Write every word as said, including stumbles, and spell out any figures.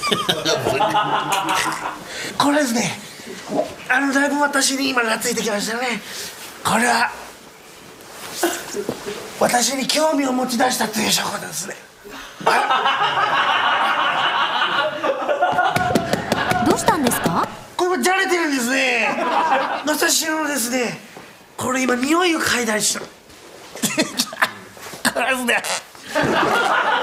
これですね、あのだいぶ私に今懐いてきましたよね。これは私に興味を持ち出したという証拠ですね。 どうしたんですか？ これもじゃれてるんですね。私のですね、これ今匂いを嗅いだりしたこれですね